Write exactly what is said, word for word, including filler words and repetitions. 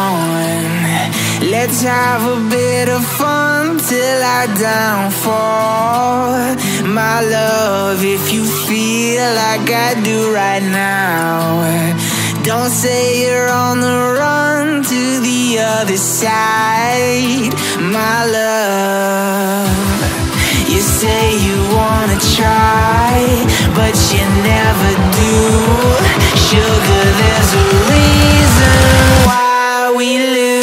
on. Let's have a bit of fun till our downfall. My love, if you feel like I do right now, don't say you're on the run to the other side. My love, you say you wanna try, but you never do. Sugar, there's a reason why we live